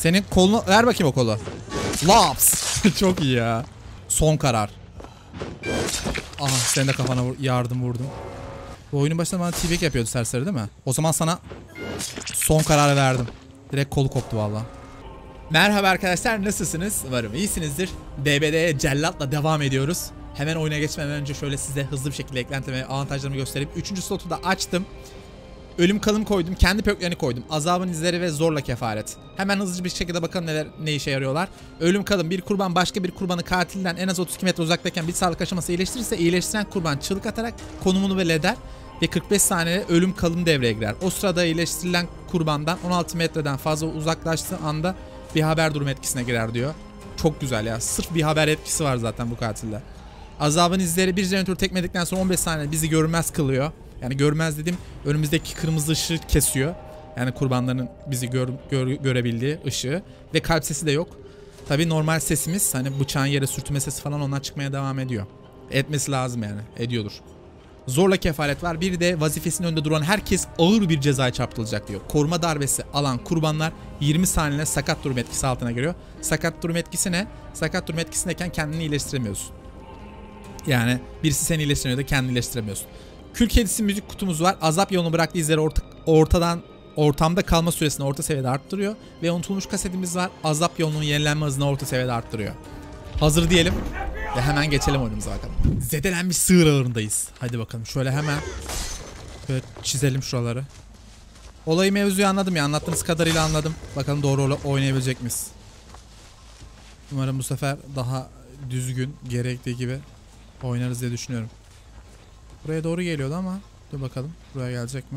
Senin kolunu ver bakayım o kolu. Laps. Çok iyi ya. Son karar. Aha senin de kafana yardım vurdum. Bu oyunun başında bana T-Back yapıyordu serseri değil mi? O zaman sana son kararı verdim. Direkt kolu koptu vallahi. Merhaba arkadaşlar, nasılsınız? Umarım iyisinizdir. DBD'ye cellatla devam ediyoruz. Hemen oyuna geçmeden önce şöyle size hızlı bir şekilde eklenti ve avantajlarımı göstereyim. 3. slotu da açtım. Ölüm kalım koydum. Kendi pöklerini koydum. Azabın izleri ve zorla kefaret. Hemen hızlıca bir şekilde bakalım ne işe yarıyorlar. Ölüm kalım. Bir kurban başka bir kurbanı katilden en az 32 metre uzaktayken bir sağlık aşaması iyileştirirse iyileştiren kurban çığlık atarak konumunu belli eder. Ve 45 saniyede ölüm kalım devreye girer. O sırada iyileştirilen kurbandan 16 metreden fazla uzaklaştığı anda bir haber durum etkisine girer diyor. Çok güzel ya. Sırf bir haber etkisi var zaten bu katilde. Azabın izleri bir jeneratörü tekmedikten sonra 15 saniye bizi görünmez kılıyor. Yani görmez dedim, önümüzdeki kırmızı ışığı kesiyor. Yani kurbanların bizi görebildiği ışığı. Ve kalp sesi de yok. Tabii normal sesimiz, hani bıçağın yere sürtünme sesi falan, onlar çıkmaya devam ediyor. Etmesi lazım yani. Ediyordur. Zorla kefaret var. Bir de vazifesinin önünde duran herkes ağır bir cezaya çarptırılacak diyor. Koruma darbesi alan kurbanlar 20 saniyede sakat durum etkisi altına giriyor. Sakat durum etkisi ne? Sakat durum etkisindeyken kendini iyileştiremiyorsun. Yani birisi seni iyileştiremiyor da kendini iyileştiremiyorsun. Kül kedisi müzik kutumuz var. Azap yolunu bıraktığı izleri ortamda kalma süresini orta seviyede arttırıyor. Ve unutulmuş kasetimiz var. Azap yolunun yenilenme hızını orta seviyede arttırıyor. Hazır diyelim. Ve hemen geçelim oyunumuza bakalım. Zedelenmiş sığır ağırındayız. Hadi bakalım şöyle hemen böyle çizelim şuraları. Olayı mevzuyu anladım ya. Anlattığınız kadarıyla anladım. Bakalım doğru oynayabilecek miyiz? Umarım bu sefer daha düzgün, gerektiği gibi oynarız diye düşünüyorum. Buraya doğru geliyordu ama dur bakalım buraya gelecek mi?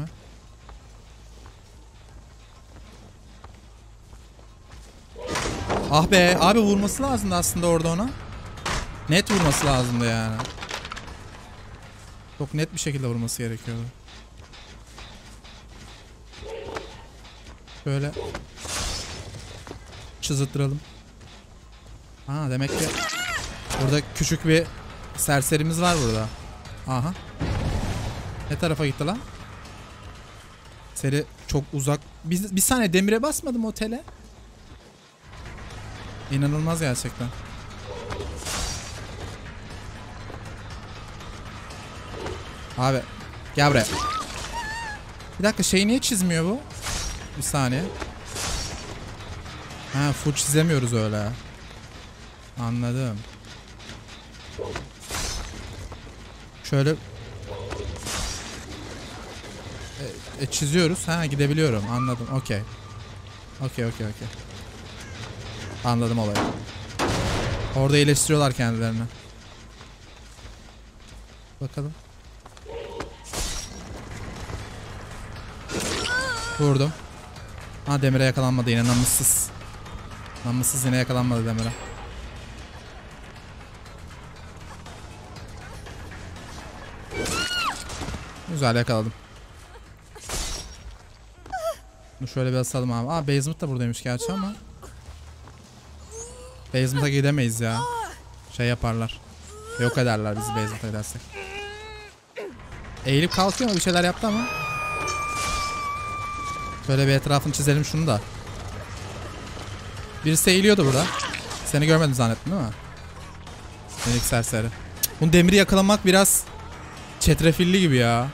Ah be abi, vurması lazımdı aslında orada ona. Net vurması lazımdı yani. Çok net bir şekilde vurması gerekiyordu. Şöyle çizittirelim. Ha demek ki burada küçük bir serserimiz var burada. Aha. Ne tarafa gitti lan? Seri çok uzak. Bir saniye demire basmadım otele. İnanılmaz gerçekten. Abi gel buraya. Bir dakika, şeyi niye çizmiyor bu? Bir saniye. Ha, full çizemiyoruz öyle. Anladım. Şöyle çiziyoruz. Ha, gidebiliyorum. Anladım. Okey. Okey. Anladım olayı. Orada iyileştiriyorlar kendilerini. Bakalım. Vurdum. Ha, demire yakalanmadı yine, namussuz. Namussuz yine yakalanmadı demire. Güzel yakaladım. Bunu şöyle bir asalım abi. Aa, basement da buradaymış gerçi ama. Basement'a gidemeyiz ya. Şey yaparlar. Yok ederler bizi basement'a gidersek. Eğilip kalkıyor mu? Bir şeyler yaptı ama. Şöyle bir etrafını çizelim şunu da. Birisi eğiliyordu burada. Seni görmedim zannettim değil mi? Minik serseri. Bunu demiri yakalamak biraz çetrefilli gibi ya.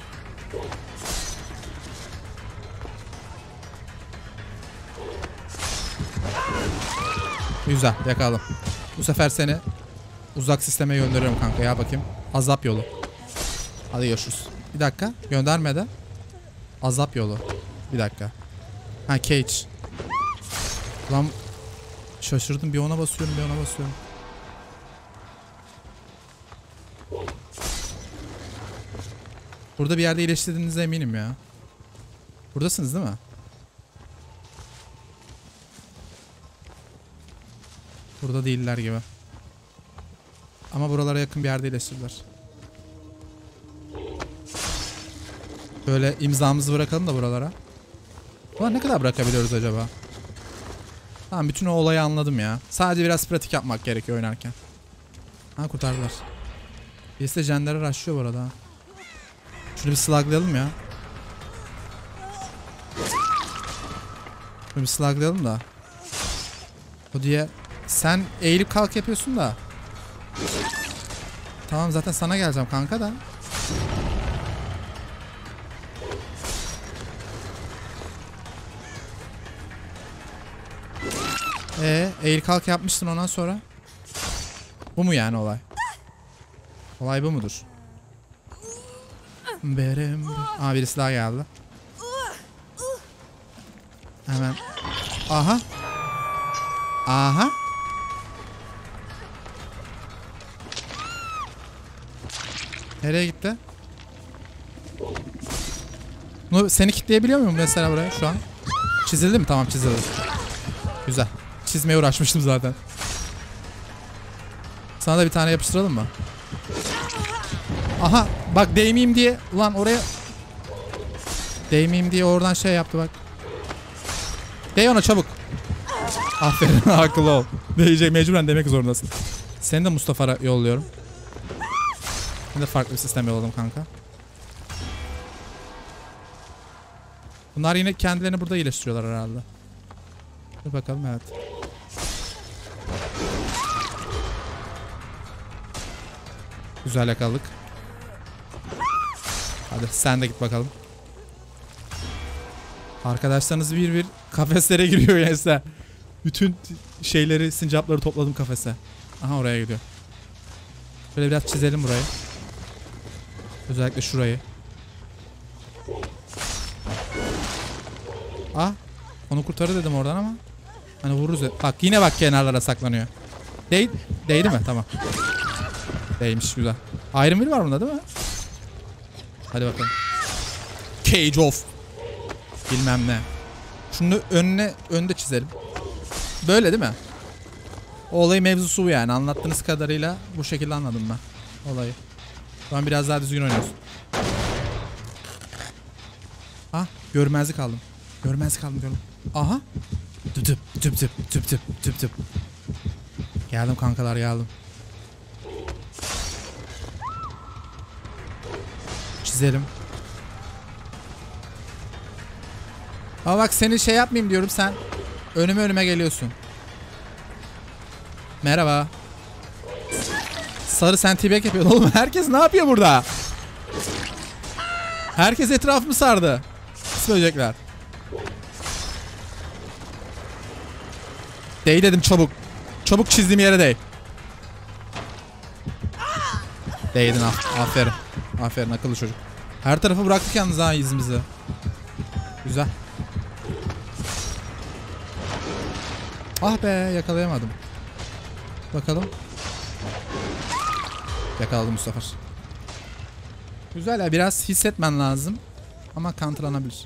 Güzel, yakaladım. Bu sefer seni uzak sisteme gönderiyorum kanka ya, bakayım. Azap yolu. Hadi görüşürüz. Bir dakika, göndermeden. Azap yolu. Bir dakika. Ha, cage. Lan şaşırdım, bir ona basıyorum bir ona basıyorum. Burada bir yerde iyileştirdiğinize eminim ya. Buradasınız değil mi? Burada değiller gibi. Ama buralara yakın bir yerde iyileştirdiler. Böyle imzamızı bırakalım da buralara. Ulan ne kadar bırakabiliyoruz acaba? Tamam, bütün o olayı anladım ya. Sadece biraz pratik yapmak gerekiyor oynarken. Ha, kurtardılar. Birisi de jender'e rushlıyor bu arada. Şunu bir sluglayalım ya. Şunu bir sluglayalım da. O diye sen eğilip kalk yapıyorsun da. Tamam zaten sana geleceğim kanka da. Eğil kalk yapmıştın ondan sonra. Bu mu yani olay? Olay bu mudur? Aa birisi daha geldi. Hemen. Aha. Aha. Nereye gitti? Seni kilitleyebiliyor muyum mesela buraya şu an? Çizildi mi? Tamam çizildi. Güzel. Çizmeye uğraşmıştım zaten. Sana da bir tane yapıştıralım mı? Aha bak değmeyeyim diye. Ulan oraya. Değmeyeyim diye oradan şey yaptı bak. Değ ona çabuk. Aferin akıllı ol. Değecek mecburen demek zorundasın. Seni de Mustafa'ya yolluyorum. Ben de farklı bir sistem yolladım kanka. Bunlar yine kendilerini burada iyileştiriyorlar herhalde. Dur bakalım evet. Güzel yakaladık. Hadi sen de git bakalım. Arkadaşlarınız bir kafeslere giriyor gençler. Bütün şeyleri, sincapları topladım kafese. Aha oraya gidiyor. Şöyle biraz çizelim burayı. Özellikle şurayı. Ah, onu kurtarır dedim oradan ama. Hani vururuz. Bak yine bak kenarlara saklanıyor. Değdi mi? Tamam. Değmiş güzel. Iron Will var bunda değil mi? Hadi bakalım. Cage of. Bilmem ne. Şunu önde çizelim. Böyle değil mi? O olayı mevzusu bu yani. Anlattığınız kadarıyla bu şekilde anladım ben olayı. Şu an biraz daha düzgün oynuyorsun. Ah görmezlik aldım. Görmezlik aldım gördüm. Aha. Tüp. Geldim kankalar geldim. Çizelim. Ama bak seni şey yapmayayım diyorum sen önüme geliyorsun. Merhaba. Sarı sen t-back yapıyorsun oğlum. Herkes ne yapıyor burada? Herkes etrafımı sardı. Söyleyecekler. Değ dedim çabuk. Çabuk çizdiğim yere değ. Değdin aferin. Aferin akıllı çocuk. Her tarafı bıraktık yalnız ha izimizi. Güzel. Ah be yakalayamadım. Bakalım. Yakaladım bu sefer. Güzel ya biraz hissetmen lazım. Ama counterlanabilir.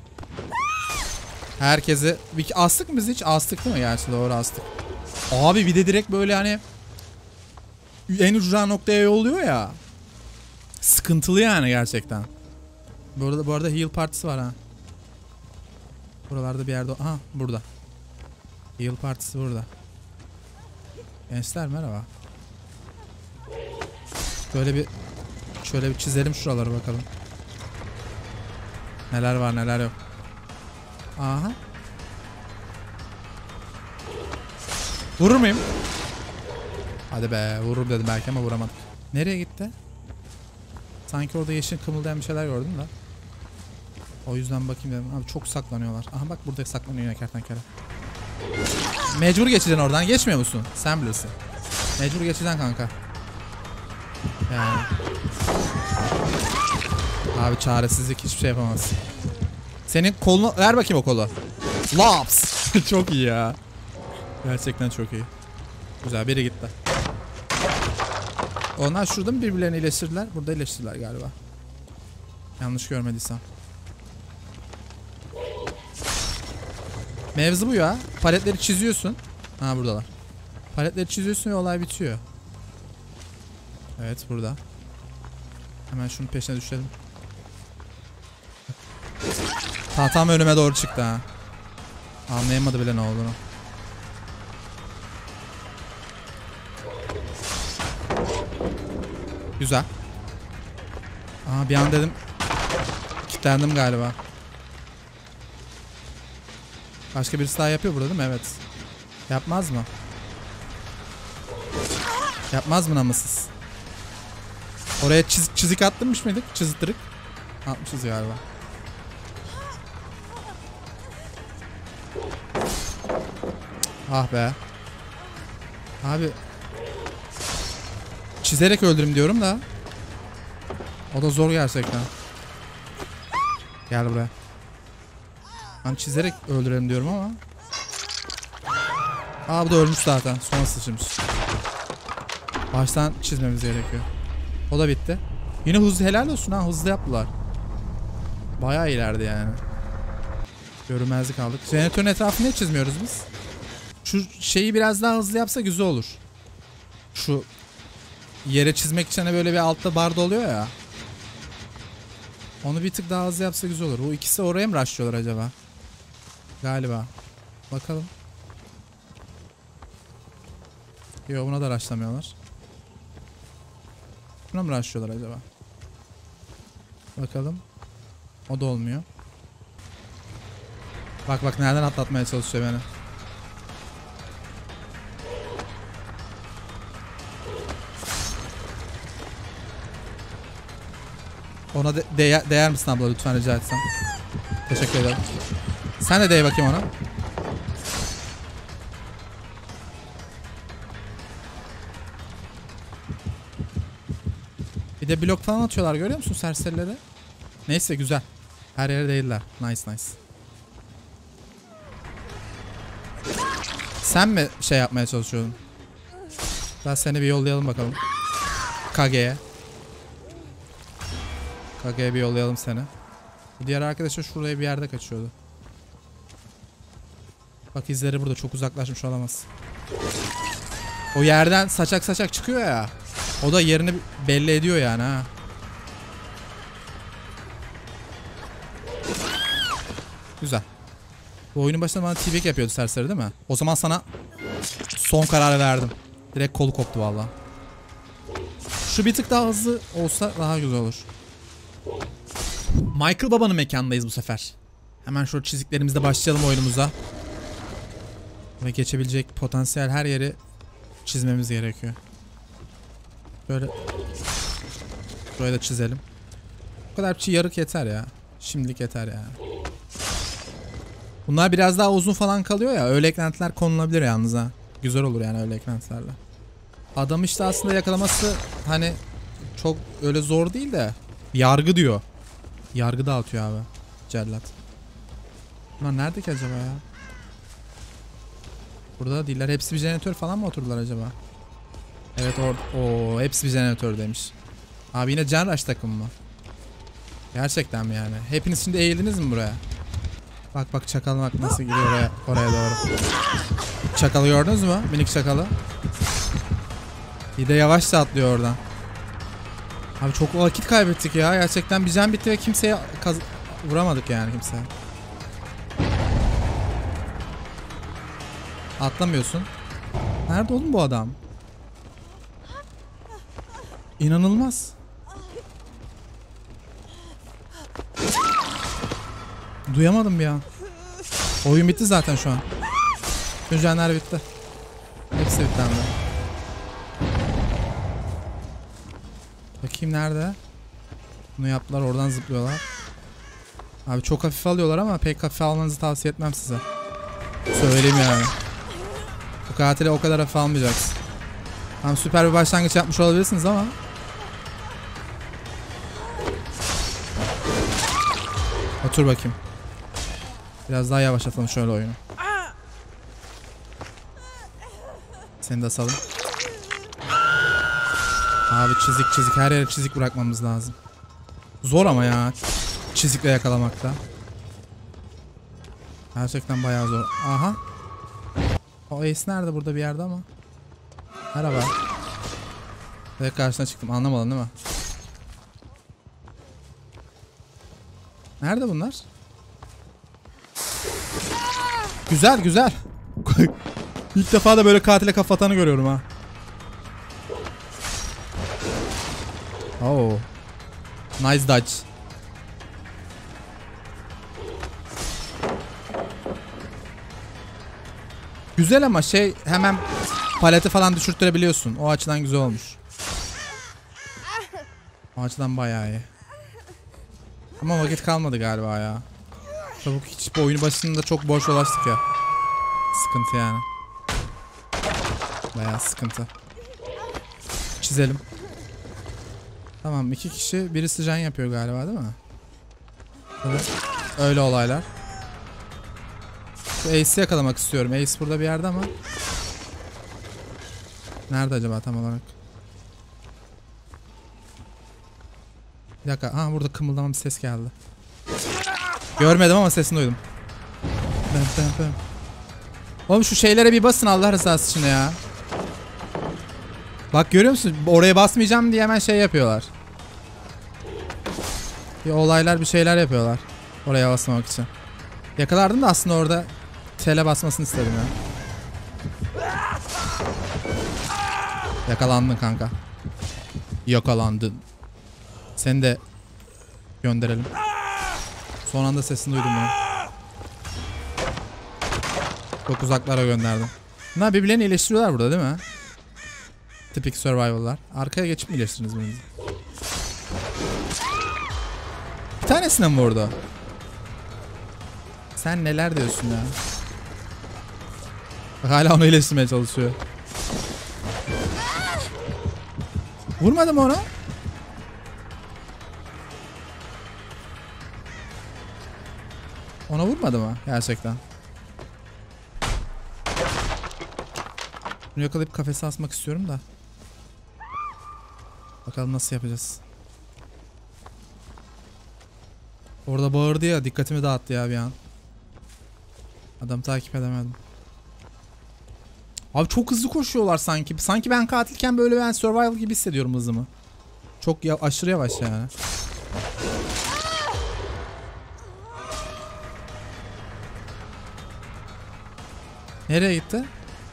Herkesi... Astık mı biz hiç? Astık değil mi? Gerçi doğru astık. Abi bir de direkt böyle hani... En ucra noktaya yolluyor ya. Sıkıntılı yani gerçekten. Bu arada heal partisi var ha. Buralarda bir yerde... Aha burada. Heal partisi burada. Gençler merhaba. Şöyle bir çizelim şuraları bakalım. Neler var neler yok. Aha. Vurur muyum? Hadi be vururum dedim belki ama vuramadık. Nereye gitti? Sanki orada yeşil kımıldayan bir şeyler gördüm da. O yüzden bakayım dedim. Abi çok saklanıyorlar. Aha bak burada saklanıyor yine kertenkele. Mecbur geçeceksin oradan. Geçmiyor musun? Sen bilirsin. Mecbur geçeceksin kanka. Yani. Abi çaresizlik hiçbir şey yapamazsın. Senin kolunu ver bakayım o kolu. Laps. Çok iyi ya. Gerçekten çok iyi. Güzel biri gitti. Onlar şurada mı birbirlerini iyileştirdiler? Burada iyileştirdiler galiba. Yanlış görmediysem. Mevzu bu ya. Paletleri çiziyorsun. Ha buradalar. Paletleri çiziyorsun ve olay bitiyor. Evet burada. Hemen şunun peşine düşelim. Tam önüme doğru çıktı ha. Anlayamadı bile ne olduğunu. Güzel. Aa bir an dedim. Kilitlendim galiba. Başka birisi daha yapıyor burada değil mi? Evet. Yapmaz mı? Yapmaz mı namussuz? Oraya çizik attırmış mıydık? Çizittirik. Atmışız galiba. Ah be. Abi. Çizerek öldürüm diyorum da. O da zor gerçekten. Gel buraya. Ben çizerek öldürelim diyorum ama. Aa bu da ölmüş zaten. Sonra sıçramış. Baştan çizmemiz gerekiyor. O da bitti. Yine hızlı, helal olsun ha, hızlı yaptılar. Bayağı ileride yani. Görünmezlik aldık. Jeneratörün etrafını niye çizmiyoruz biz? Şu şeyi biraz daha hızlı yapsa güzel olur. Şu yere çizmek için hani böyle bir altta barda oluyor ya. Onu bir tık daha hızlı yapsa güzel olur. Bu ikisi oraya mı rushlıyorlar acaba? Galiba. Bakalım. Yok, buna da rushlamıyorlar. Buna mı rushlıyorlar acaba? Bakalım. O da olmuyor. Bak bak nereden atlatmaya çalışıyor beni. Ona değer misin abla lütfen, rica etsem. Teşekkür ederim. Sen de değ bakayım ona. Bir de blok falan atıyorlar, görüyor musun serserileri? Neyse güzel. Her yere değiller. Nice nice. Sen mi şey yapmaya çalışıyordun? Ben seni bir yollayalım bakalım. Kage'ye. Kage'ye bir yollayalım seni. Bu diğer arkadaşı şuraya bir yerde kaçıyordu. Bak izleri burada, çok uzaklaşmış olamaz. O yerden saçak saçak çıkıyor ya. O da yerini belli ediyor yani ha. Güzel. Bu oyunun başında bana T-Back yapıyordu serseri değil mi? O zaman sana son kararı verdim. Direkt kolu koptu valla. Şu bir tık daha hızlı olsa daha güzel olur. Michael Baba'nın mekanındayız bu sefer. Hemen şu çiziklerimizle başlayalım oyunumuza. Ve geçebilecek potansiyel her yeri çizmemiz gerekiyor. Böyle. Böyle çizelim. Bu kadar bir şey yarık yeter ya. Şimdilik yeter yani. Bunlar biraz daha uzun falan kalıyor ya. Öyle eklentiler konulabilir yalnız ha. Güzel olur yani öyle eklentilerle. Adam işte aslında yakalaması hani çok öyle zor değil de. Yargı diyor. Yargı dağıtıyor abi. Cellat. Bunlar nerede ki acaba ya? Burada da değiller. Hepsi bir jeneratör falan mı oturdular acaba? Evet o hepsi bir jeneratör demiş. Abi yine Can Rush takımı mı? Gerçekten mi yani? Hepiniz şimdi eğildiniz mi buraya? Bak bak çakal bak nasıl gidiyor oraya doğru. Çakalı gördünüz mü? Minik çakalı. Bir de yavaşça atlıyor oradan. Abi çok vakit kaybettik ya. Gerçekten bir can bitti ve kimseye vuramadık yani kimseye. Atlamıyorsun. Nerede oğlum bu adam? İnanılmaz. Duyamadım bir an. Oyun bitti zaten şu an. Tüm canlar bitti. Hepsi bitti hem de. Bakayım nerede? Bunu yaptılar, oradan zıplıyorlar. Abi çok hafif alıyorlar ama pek hafif almanızı tavsiye etmem size. Söyleyeyim yani. Bu katili o kadar hafif almayacaksın. Tam süper bir başlangıç yapmış olabilirsiniz ama. Otur bakayım. Biraz daha yavaşlatalım şöyle oyunu. Seni de asalım. Abi çizik her yere çizik bırakmamız lazım. Zor ama ya çizikle yakalamakta. Gerçekten bayağı zor. Aha. O Ace nerede, burada bir yerde ama. Merhaba. Ve karşısına çıktım, anlamadın değil mi? Nerede bunlar? Güzel güzel. İlk defa da böyle katile kafa atanı görüyorum ha. Oh. Nice dodge. Güzel ama şey hemen paleti falan düşürttürebiliyorsun. O açıdan güzel olmuş. O açıdan bayağı iyi. Ama vakit kalmadı galiba ya. Çabuk hiç bu oyunu başında çok boş dolaştık ya. Sıkıntı yani. Bayağı sıkıntı. Çizelim. Tamam 2 kişi birisi can yapıyor galiba değil mi? Evet. Öyle olaylar. Şu Ace'i yakalamak istiyorum. Ace burada bir yerde ama. Nerede acaba tam olarak? Bir dakika. Ha burada kımıldama bir ses geldi. Görmedim ama sesini duydum. Oğlum şu şeylere bir basın Allah rızası için ya. Bak görüyor musun? Oraya basmayacağım diye hemen şey yapıyorlar. Bir olaylar bir şeyler yapıyorlar. Oraya basmamak için. Yakalardım da aslında orada tele basmasını istedim ya. Yakalandın kanka. Yakalandın. Seni de gönderelim. Son anda sesini duydum ya. Çok uzaklara gönderdim. Bunlar birbirlerini iyileştiriyorlar burada değil mi? Tipik survival'lar. Arkaya geçip mi iyileştirdiniz bunu? Bir tanesine mi vurdu? Sen neler diyorsun ya? Bak hala onu iyileştirmeye çalışıyor. Vurmadım onu. Ona vurmadı mı gerçekten? Bunu yakalayıp kafese asmak istiyorum da. Bakalım nasıl yapacağız. Orada bağırdı ya, dikkatimi dağıttı ya bir an. Adam takip edemedim. Abi çok hızlı koşuyorlar sanki. Sanki ben katilken böyle ben survival gibi hissediyorum hızımı. Çok aşırı yavaş yani. Nereye gitti?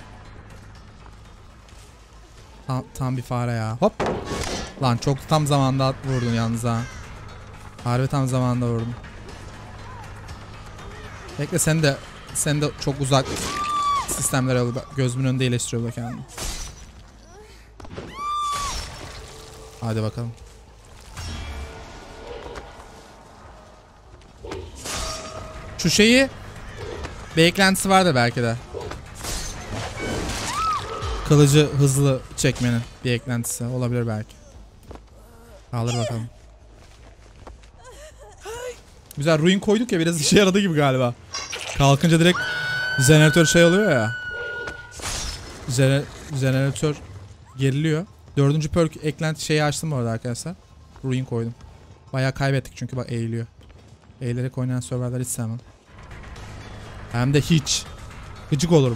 Tam bir fare ya. Hop. Lan çok tam zamanda vurdun yalnız ha. Harbi tam zamanda vurdun. Bekle sen de çok uzak sistemler alıyor. Gözümün önünde iyileştiriyor da kendini. Hadi bakalım. Şu şeyi bir eklentisi vardır belki de. Kılıcı hızlı çekmenin bir eklentisi olabilir belki. Alır bakalım. Güzel ruin koyduk ya, biraz işe yaradı gibi galiba. Kalkınca direkt jeneratör şey oluyor ya. Jeneratör geriliyor. 4. perk eklenti şeyi açtım orada arkadaşlar. Ruin koydum. Bayağı kaybettik çünkü bak eğiliyor. Eğilerek oynayan serverler hiç sevmem. Hem de hiç. Gıcık olurum.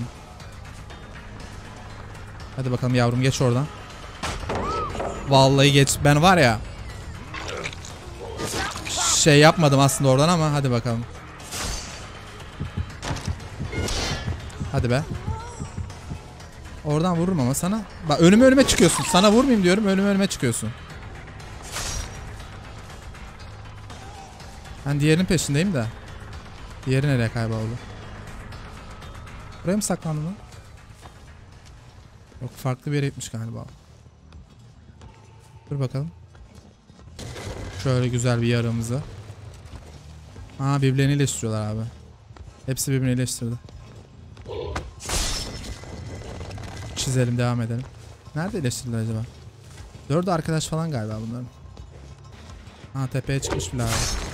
Hadi bakalım yavrum, geç oradan. Vallahi geç. Ben var ya. Şey yapmadım aslında oradan ama hadi bakalım. Hadi be. Oradan vururum ama sana. Bak önüme çıkıyorsun. Sana vurmayayım diyorum, önüme çıkıyorsun. Ben diğerinin peşindeyim de. Diğeri nereye kayboldu? Buraya mı saklandı lan? Yok, farklı bir yere gitmiş galiba. Dur bakalım. Şöyle güzel bir yarımızı. Aa, birbirlerini iyileştiriyorlar abi. Hepsi birbirini iyileştirdi. Çizelim, devam edelim. Nerede iyileştirdiler acaba? 4 arkadaş falan galiba bunların. Ha, tepeye çıkmış bile abi.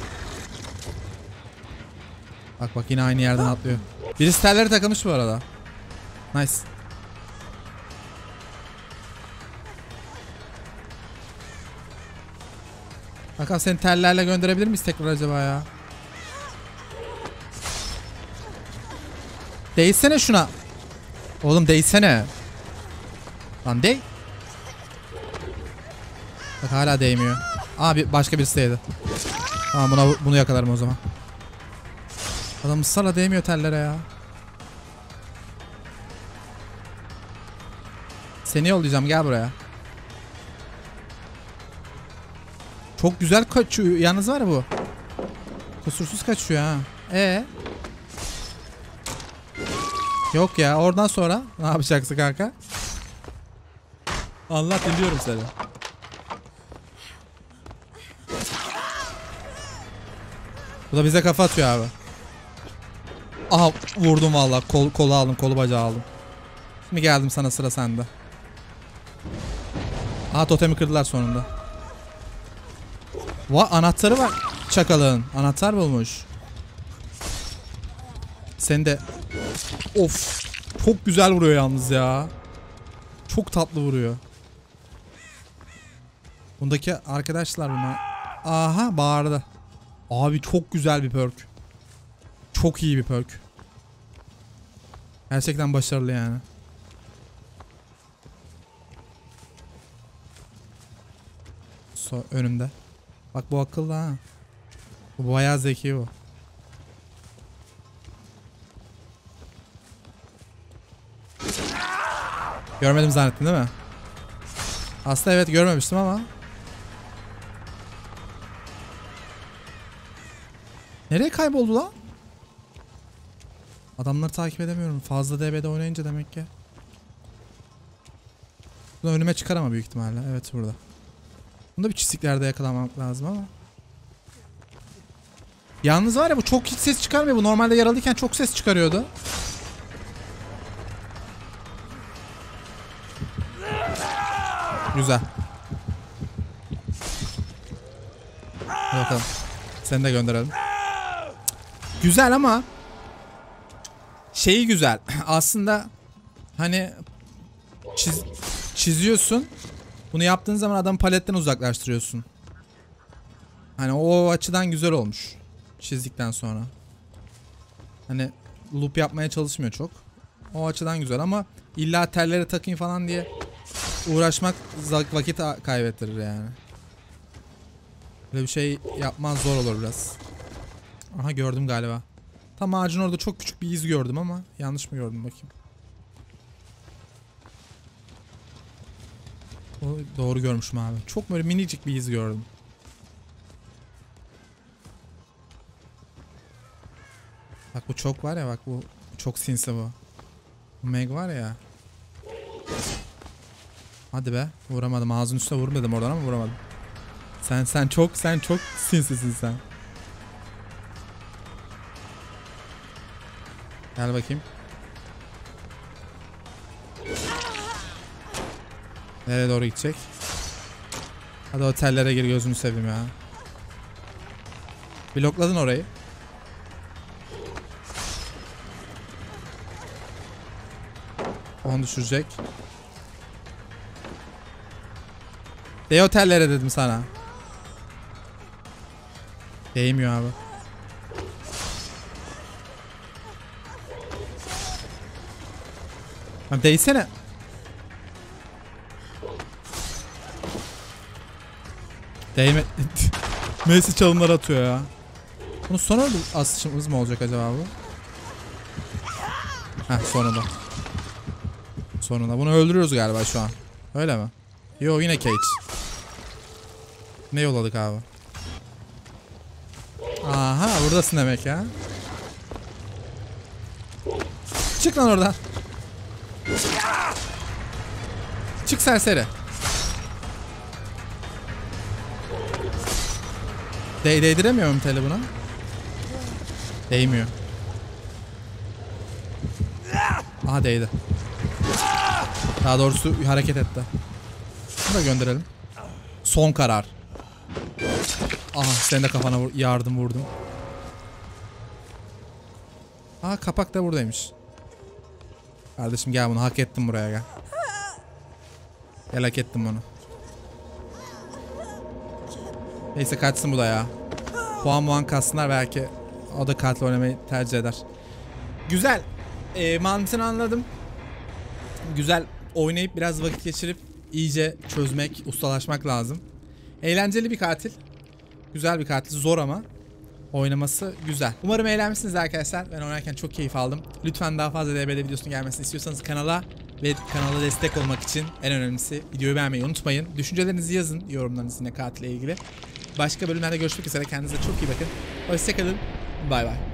Bak yine aynı yerden atlıyor. Birisi telleri takılmış bu arada. Nice. Bakalım seni tellerle gönderebilir miyiz tekrar acaba ya? Değsene şuna. Oğlum değsene. Lan değ. Bak hala değmiyor. Abi başka birisi değdi. Tamam, bunu yakalarım o zaman. Adam ısrarla değmiyor tellere ya. Seni yollayacağım, gel buraya. Çok güzel kaçıyor. Yalnız var ya bu. Kusursuz kaçıyor ha. Yok ya, oradan sonra ne yapacaksın kanka? Anlat, dinliyorum seni. Bu da bize kafa atıyor abi. Aha vurdum valla. Kolu aldım, kolu bacağı aldım. Şimdi geldim sana, sıra sende. Aha totemi kırdılar sonunda. Anahtarı var çakalın. Anahtar bulmuş. Sen de. Of. Çok güzel vuruyor yalnız ya. Çok tatlı vuruyor. Bundaki arkadaşlar bunlar. Aha bağırdı. Abi çok güzel bir perk. Çok iyi bir perk. Gerçekten başarılı yani. Önümde. Bak bu akıllı ha. Bu bayağı zeki bu. Görmedim zannettin değil mi? Aslında evet, görmemiştim ama. Nereye kayboldu lan? Adamları takip edemiyorum. Fazla DB'de oynayınca demek ki. Bunu önüme çıkar ama büyük ihtimalle. Evet burada. Bunu da bir çiziklerde yakalamak lazım ama. Yalnız var ya, bu çok hiç ses çıkarmıyor. Bu normalde yaralıyken çok ses çıkarıyordu. Güzel. Hadi bakalım. Seni de gönderelim. Güzel ama şeyi güzel. Aslında hani çiziyorsun. Bunu yaptığın zaman adamı paletten uzaklaştırıyorsun. Hani o açıdan güzel olmuş. Çizdikten sonra. Hani loop yapmaya çalışmıyor çok. O açıdan güzel ama illa tellere takayım falan diye uğraşmak vakit kaybettirir yani. Böyle bir şey yapman zor olur biraz. Aha gördüm galiba. Tam ağacın orada çok küçük bir iz gördüm ama yanlış mı gördüm bakayım. Doğru görmüşüm abi. Çok böyle minicik bir iz gördüm. Bak bu çok var ya, bak bu çok sinsi bu. Bu Meg var ya. Hadi be, vuramadım. Ağzının üstüne vurmadım oradan ama vuramadım. Sen çok sinsisin sen. Gel bakayım. Nereye doğru gidecek? Hadi otellere gir, gözünü seveyim ya. Blokladın orayı. Onu düşürecek. De otellere dedim sana. Değmiyor abi. Abi değsene. Değme. Messi çalımlar atıyor ya. Bunun sonu asışımız mı olacak acaba bu? Heh, sonunda. Sonunda. Bunu öldürüyoruz galiba şu an. Öyle mi? Yo, yine Cage. Ne yolladık abi? Aha, buradasın demek ya. Çık lan oradan. Çık serseri. Değdiremiyor muyum teli buna? Değmiyor. Aha değdi. Daha doğrusu hareket etti. Bunu da gönderelim. Son karar. Aha, senin de kafana yardım vurdum. Aha, kapak da buradaymış. Kardeşim gel, bunu hak ettim, buraya gel. Gel, hak ettim bunu. Neyse kaçsın bu da ya. Puan katsınlar, belki o da katil oynamayı tercih eder. Güzel. Mantığını anladım. Güzel oynayıp biraz vakit geçirip iyice çözmek, ustalaşmak lazım. Eğlenceli bir katil. Güzel bir katil. Zor ama oynaması güzel. Umarım eğlenmişsiniz arkadaşlar. Ben oynarken çok keyif aldım. Lütfen daha fazla DBD videosunun gelmesini istiyorsanız kanala destek olmak için en önemlisi videoyu beğenmeyi unutmayın. Düşüncelerinizi yazın, yorumlarınızı yine katille ilgili. Başka bölümlerde görüşmek üzere. Kendinize çok iyi bakın. Hoşçakalın. Bay bay.